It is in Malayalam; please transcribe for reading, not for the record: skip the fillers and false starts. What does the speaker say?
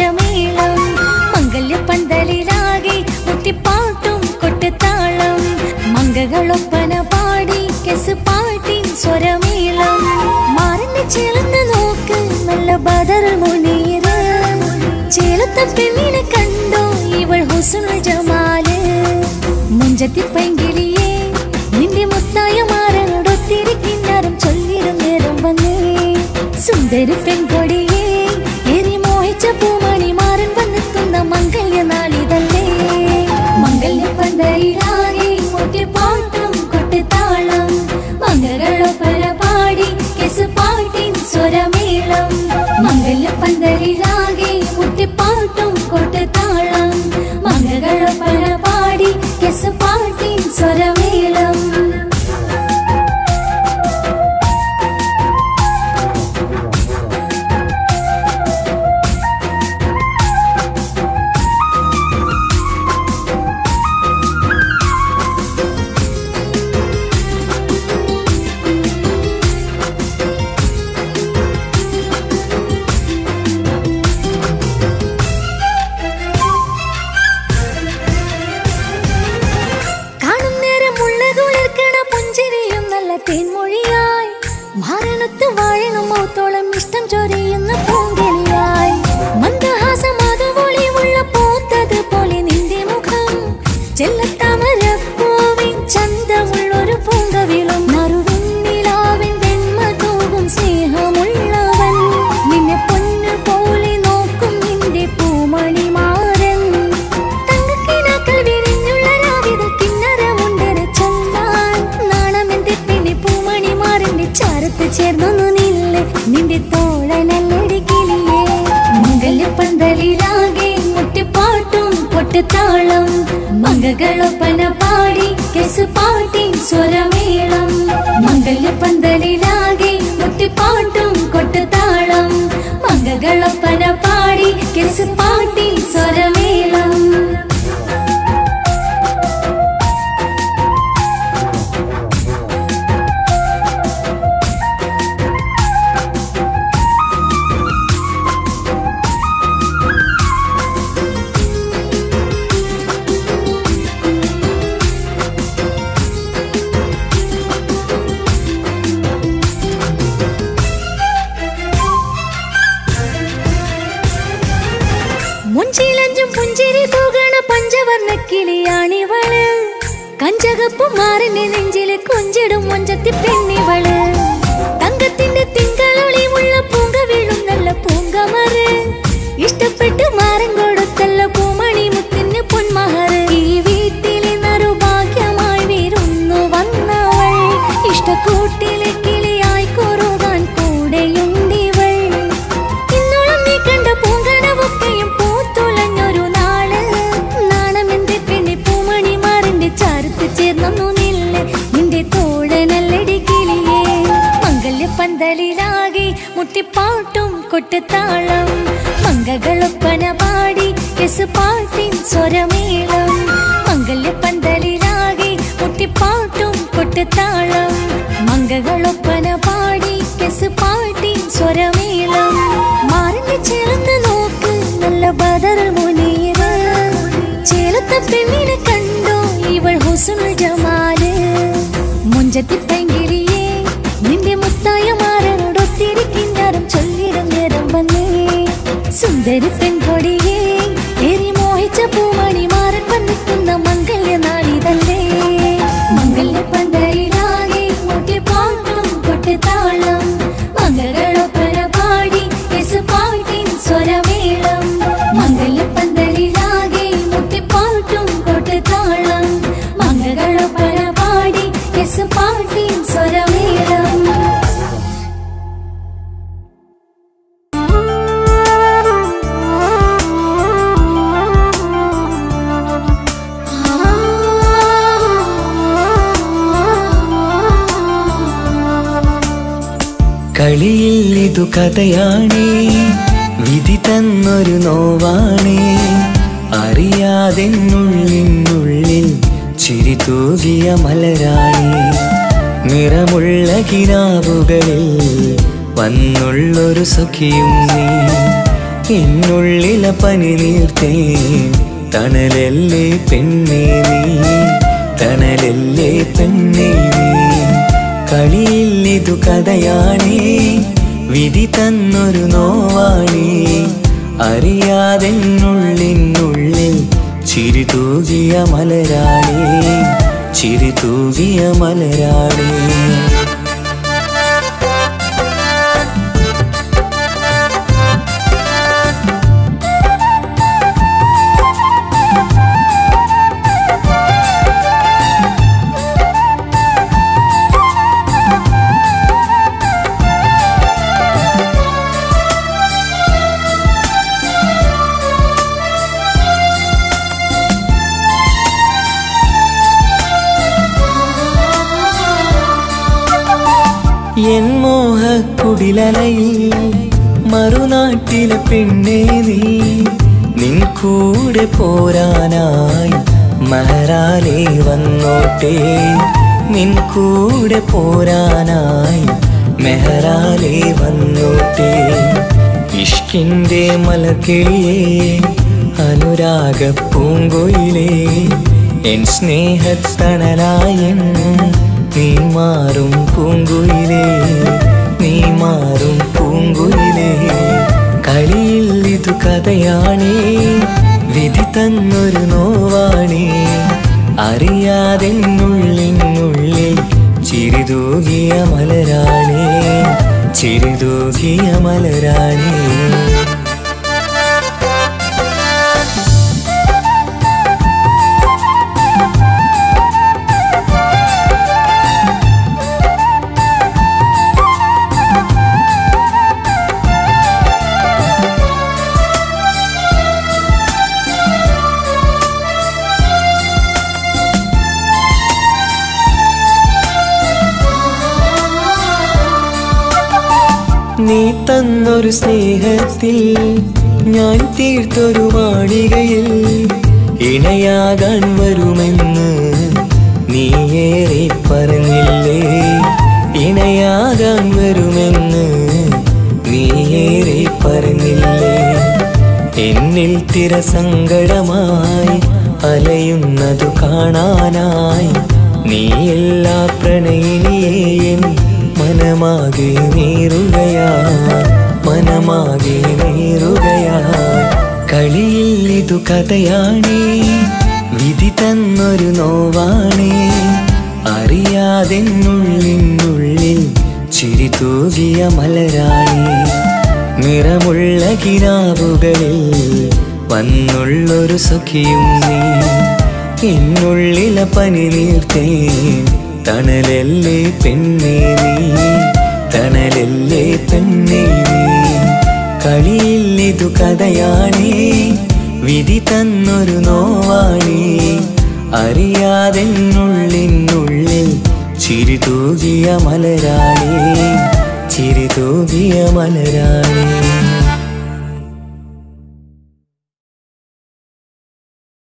സ്വരമേളം മംഗല്യപ്പന്തലിലാകെ മുട്ടിപ്പാട്ടും കൊട്ടുതാളം മംഗകളൊപ്പന പാടി കെസ് പാട്ടിൻ സ്വരമേളം മാറിന്റെ ചേലന്ന് നോക്ക് നല്ല ബദറുൽ മുനീറ് ചേലത്തെ പെണ്ണിനെ കണ്ടോ ഇവൾ ഹുസ്നുൽ ജമാല് മുഞ്ചത്തി പൈങ്കിളിയേ നിന്റെ മുത്തായ മാറനോടൊത്തിരി കിന്നാരം ചൊല്ലിടും നേരം വന്നേ സുന്ദരി പെൺകൊടിയേ ഏറി മോഹിച്ച പൂമണി മാറൻ വന്നെത്തുന്ന മംഗല്യ നാളിതല്ലേ മംഗല്യപ്പന്തലിലാകെ മുട്ടിപ്പാട്ടും കൊട്ടുതാളം മംഗളൊപ്പന പാടി കെസ് പാട്ടിൻ സ്വരമേളം മംഗല്യപ്പന്തലിലാകെ മുട്ടിപ്പാട്ടും കൊട്ടുതാളം മംഗളൊപ്പന പാടി കെസ് പാട്ടിൻ സ്വരമേളം തേൻമൊഴിയായി മാരണത്ത് വാഴണം മൗത്തോളം ഇഷ്ടം ചൊരിയുന്ന പൂങ്കളിയായി മന്ദഹാസം അതുപൊളിയുള്ള പൂത്തത് പോലെ നിന്റെ മുഖം ചെല്ലത്താമരപ്പൂവിൻ ചന്തമുള്ളൊരു പൂങ്കവിളും നറുവിന്നിലാവിൻ വെണ്മ തൂകും സ്നേഹമുള്ളവൻ നിന്നെ പൊന്നു പോലെ നോക്കും നിന്റെ പൂമണി മാറൻ തങ്കക്കിനാക്കൾ വിരിഞ്ഞുള്ള രാവിതൽ കിന്നരമുണ്ടര ചൊല്ലാൻ നാണമെന്റെ പൂമണി മാറിന്റെ ചാരത്ത് ചേർന്നൊന്നു നില്ലേ നിന്റെ തോഴനല്ലടി കിളിയേ മംഗല്യപ്പന്തലിലാകെ മുട്ടിപ്പാട്ടും കൊട്ടുതാളം മംഗകളൊപ്പന പാടി കെസ് പാട്ടിൻ സ്വരമേളം മംഗല്യപ്പന്തലിലാകെ മുട്ടിപ്പാട്ടും കൊട്ടുതാളം മംഗകളൊപ്പന പാടി കെസ് പാട്ടിൻ സ്വരമേളം മുഞ്ചിലഞ്ചും പുഞ്ചിരി തൂകണ പഞ്ചവർണ്ണ കിളിയാണിവള് കഞ്ചകപ്പു മാറിന്റെ നെഞ്ചില് കൊഞ്ചിടും മൊഞ്ചത്തി പെണ്ണിവള് തങ്കത്തിന്റെ തിങ്കളൊളിവുള്ള പൂങ്ക വീഴും നല്ല പൂങ്കമറ് ഇഷ്ടപ്പെട്ട് മാറൻ കൊടുത്തല്ല പൂമണി മുത്തിന് പൊന്മഹറ് ഈ വീട്ടിലെ നറുഭാഗ്യമായി വീരുന്നു വന്നവൾ ഇഷ്ടക്കൂട്ടിലെ കിളിയായി കൊറുകാൻ കൂടെയുണ്ടിവൾ ഇന്നോളം നീ കണ്ട പൂങ്കനവൊക്കെയും പൂത്തുലഞ്ഞൊരു നാള് നാണമെന്റെ പെണ്ണെ പൂമണി മാറിന്റെ ചാരത്ത് ചേർന്നു നില്ലേ നിന്റെ തോഴനല്ലടി കിളിയേ മംഗല്യപ്പന്തലിലാകെ മുട്ടിപ്പാട്ടും കൊട്ടുതാളം മംഗകളൊപ്പന പാടി കെസ് പാട്ടിൻ സ്വരമേളം മംഗല്യപ്പന്തലിലാകെ മുട്ടിപ്പാട്ടും കൊട്ടുതാളം മംഗകളൊപ്പന പാടി കെസ് പാട്ടിൻ സ്വരമേളം മാറിന്റെ ചേർന്ന് നോക്ക് നല്ല ബദറുൽ മുനീറ് ചേലത്തെ പെണ്ണിനെ കണ്ടോ ഇവൾ ഹുസ്നുൽ ജമാല് മുഞ്ചത്തി പൈങ്കിളിയേ നിന്റെ മുത്തായ മാറനോടൊത്തിരി കിന്നാരം ചൊല്ലിടും നേരം വന്നേ സുന്ദരി പെൺകൊടിയേ ഏറി മോഹിച്ച പൂമണി മാറൻ വന്നെത്തുന്ന മംഗല്യ നാളിതല്ലേ മംഗല്യപ്പന്തലിലാകെ മുട്ടിപ്പാട്ടും കൊട്ടുതാളം മംഗളൊപ്പന പാടി കെസ് പാട്ടിൻ സ്വരമേളം മംഗല്യപ്പന്തലിലാകെ മുട്ടിപ്പാട്ടും കൊട്ടുതാളം മംഗളൊപ്പന പാടി കെസ് പാട്ടിൻ സ്വരമേളം കളിയിൽ ഇതു കഥയാണേ വിധി തന്നൊരു നോവാണേ അറിയാതെന്നുള്ളിനുള്ളിൽ ചിരി തൂകിയ മലരാണേ നിറമുള്ള കിനാവുകളിൽ വന്നുള്ളൊരു സഖിയും നീ എന്നുള്ളിലെ പനി നീർത്തേ തണലല്ലേ പെണ്ണേ നീ തണലല്ലേ പെണ്ണേ നീ കളിയിൽ ഇതു കഥയാണേ വിധി തന്നൊരു നോവാണേ അറിയാതെന്നുള്ളിനുള്ളിൽ ചിരി തൂകിയ മലരാണേ ചിരി തൂകിയ മലരാണേ എൻ മോഹക്കുടിലലയിൽ മറുനാട്ടിലെ പെണ്ണേ നീ നിൻ കൂടെ പോരാനായി മഹറാലേ വന്നോട്ടെ നിൻ കൂടെ പോരാനായി മെഹറാലേ വന്നോട്ടെ ഇഷ്കിൻ്റെ മലർക്കിളിയേ അനുരാഗ പൂങ്കൊയിലേ എൻ സ്നേഹത്തണലായെന്നും നീ മാറും പൂങ്കുയിലേ നീ മാറും പൂങ്കുയിലേ കളിയിൽ ഇതു കഥയാണേ വിധി തന്നൊരു നോവാണേ അറിയാതെന്നുള്ളിനുള്ളിൽ ചിരിതൂകിയ മലരാണേ ചിരിതൂകിയ മലരാണേ നീ തന്നൊരു സ്നേഹത്തിൽ ഞാൻ തീർത്തൊരു മാളികയിൽ ഇണയാകാൻ വരുമെന്ന് നീയേറെ പറഞ്ഞില്ലേ ഇണയാകാൻ വരുമെന്ന് നീയേറെ പറഞ്ഞില്ലേ എന്നിൽ തിരസങ്കടമായി അലയുന്നതു കാണാനായി നീ എല്ലാ പ്രണയിനിയേയും മനമാകെ നീറുകയാ മനമാകെ നീറുകയാ കളിയിൽ ഇതു കഥയാണേ വിധി തന്നൊരു നോവാണേ അറിയാതെന്നുള്ളിനുള്ളിൽ ചിരി തൂകിയ മലരാണേ നിറമുള്ള കിനാവുകളിൽ വന്നുള്ളൊരു സഖിയും നീ എന്നുള്ളിലെ പനി നീർത്തേ തണലല്ലേ പെണ്ണേ നീ തണലല്ലേ പെണ്ണേ നീ കളിയിൽ ഇതു കഥയാണേ വിധി തന്നൊരു നോവാണേ അറിയാതെന്നുള്ളിനുള്ളിൽ ചിരി തൂകിയ മലരാണേ ചിരി തൂകിയ മലരാണേ